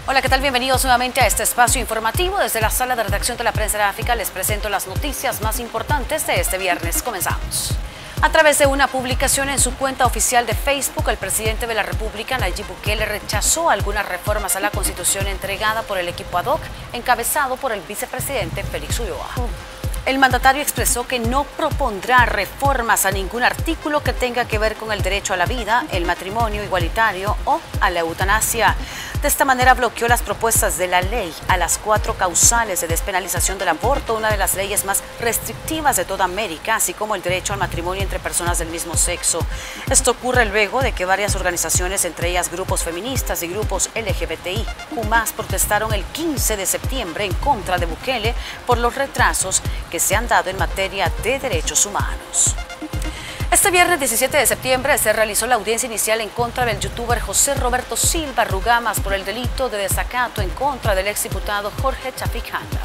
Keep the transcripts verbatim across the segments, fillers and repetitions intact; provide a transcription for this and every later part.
Hola, ¿qué tal? Bienvenidos nuevamente a este espacio informativo. Desde la sala de redacción de la Prensa Gráfica les presento las noticias más importantes de este viernes. Comenzamos. A través de una publicación en su cuenta oficial de Facebook, el presidente de la República, Nayib Bukele, rechazó algunas reformas a la Constitución entregada por el equipo ad hoc, encabezado por el vicepresidente Félix Ulloa. El mandatario expresó que no propondrá reformas a ningún artículo que tenga que ver con el derecho a la vida, el matrimonio igualitario o a la eutanasia. De esta manera bloqueó las propuestas de la ley a las cuatro causales de despenalización del aborto, una de las leyes más restrictivas de toda América, así como el derecho al matrimonio entre personas del mismo sexo. Esto ocurre luego de que varias organizaciones, entre ellas grupos feministas y grupos L G B T I Q más, protestaron el quince de septiembre en contra de Bukele por los retrasos que se han dado en materia de derechos humanos. Este viernes diecisiete de septiembre se realizó la audiencia inicial en contra del youtuber José Roberto Silva Rugamas por el delito de desacato en contra del exdiputado Jorge Chafik Handa.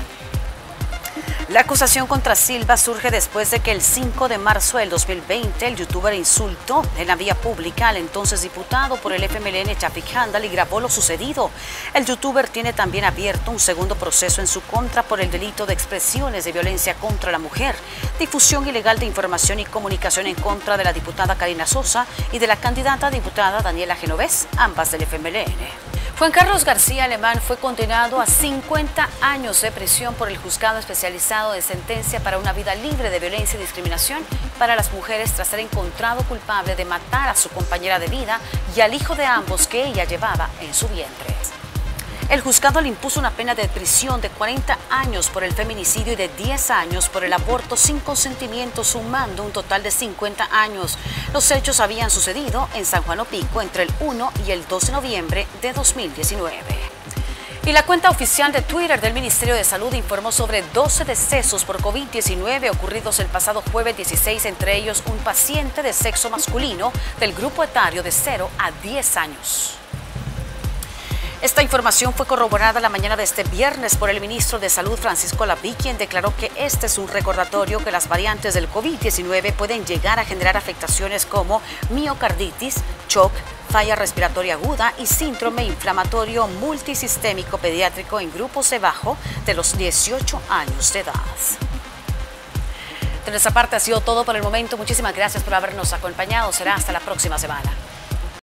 La acusación contra Silva surge después de que el cinco de marzo del dos mil veinte el youtuber insultó en la vía pública al entonces diputado por el F M L N Chafik Handal y grabó lo sucedido. El youtuber tiene también abierto un segundo proceso en su contra por el delito de expresiones de violencia contra la mujer, difusión ilegal de información y comunicación en contra de la diputada Karina Sosa y de la candidata a diputada Daniela Genovés, ambas del F M L N. Juan Carlos García Alemán fue condenado a cincuenta años de prisión por el Juzgado Especializado de Sentencia para una Vida Libre de Violencia y Discriminación para las Mujeres tras ser encontrado culpable de matar a su compañera de vida y al hijo de ambos que ella llevaba en su vientre. El juzgado le impuso una pena de prisión de cuarenta años por el feminicidio y de diez años por el aborto sin consentimiento, sumando un total de cincuenta años. Los hechos habían sucedido en San Juan Opico entre el uno y el dos de noviembre de dos mil diecinueve. Y la cuenta oficial de Twitter del Ministerio de Salud informó sobre doce decesos por COVID diecinueve ocurridos el pasado jueves dieciséis, entre ellos un paciente de sexo masculino del grupo etario de cero a diez años. Esta información fue corroborada la mañana de este viernes por el ministro de Salud, Francisco Laví, quien declaró que este es un recordatorio que las variantes del COVID diecinueve pueden llegar a generar afectaciones como miocarditis, shock, falla respiratoria aguda y síndrome inflamatorio multisistémico pediátrico en grupos debajo de los dieciocho años de edad. De nuestra parte ha sido todo por el momento. Muchísimas gracias por habernos acompañado. Será hasta la próxima semana.